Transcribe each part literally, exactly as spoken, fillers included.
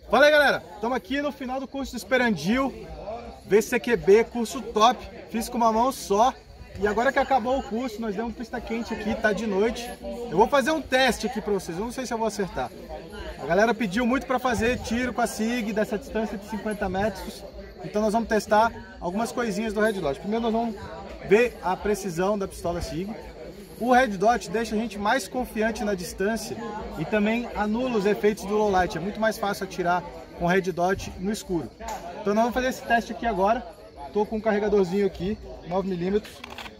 Fala aí, galera, estamos aqui no final do curso do Esperandil, V C Q B, curso top, fiz com uma mão só. E agora que acabou o curso, nós demos pista quente aqui, tá de noite. Eu vou fazer um teste aqui para vocês, eu não sei se eu vou acertar. A galera pediu muito para fazer tiro com a SIG dessa distância de cinquenta metros. Então nós vamos testar algumas coisinhas do Red Dot. Primeiro nós vamos ver a precisão da pistola SIG. O Red Dot deixa a gente mais confiante na distância e também anula os efeitos do low light. É muito mais fácil atirar com o Red Dot no escuro. Então nós vamos fazer esse teste aqui agora. Estou com um carregadorzinho aqui, nove milímetros.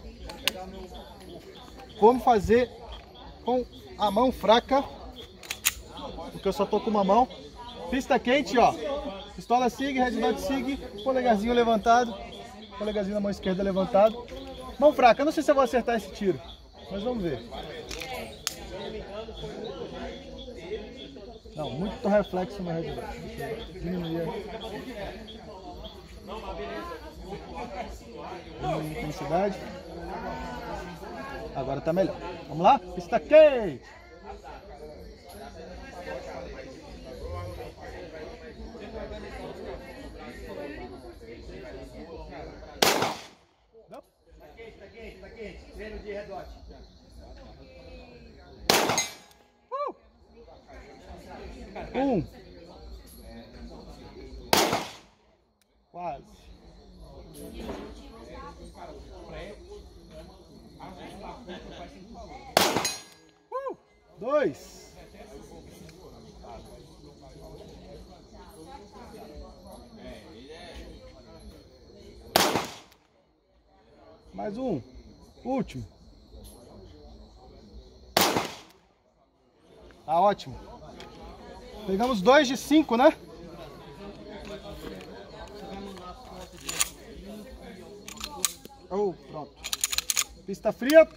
Vamos fazer com a mão fraca, porque eu só estou com uma mão. Pista quente, ó. Pistola SIG, Red Dot SIG, polegarzinho levantado. Polegarzinho na mão esquerda levantado. Mão fraca, eu não sei se eu vou acertar esse tiro. Mas vamos ver. Não, muito reflexo no Red Dot. Diminuir. Diminuir a intensidade. Agora tá melhor. Vamos lá? Pista quente! Tá quente, tá quente, tá quente. Treino de Red Dot. Um. Quase. Uh. Dois. Mais um. Último. Tá ótimo. Pegamos dois de cinco, né? Oh, pronto. Pista fria.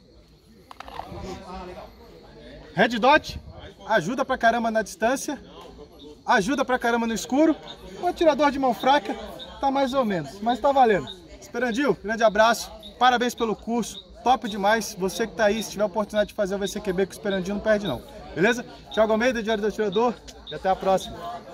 Red Dot ajuda pra caramba na distância, ajuda pra caramba no escuro. O atirador de mão fraca tá mais ou menos, mas tá valendo. Esperandil, grande abraço, parabéns pelo curso, top demais. Você que tá aí, se tiver a oportunidade de fazer o V C Q B com o Esperandil, não perde não. Beleza? Thiago Almeida, Diário do Atirador, e até a próxima.